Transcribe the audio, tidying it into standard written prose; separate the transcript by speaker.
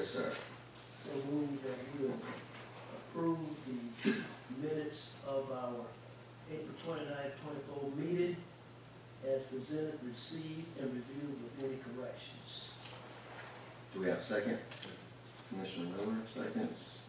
Speaker 1: sir.
Speaker 2: So move that we approve the minutes of our April 29, 24 meeting as presented, received, and reviewed with any corrections.
Speaker 1: Do we have a second? Commissioner Miller, seconds.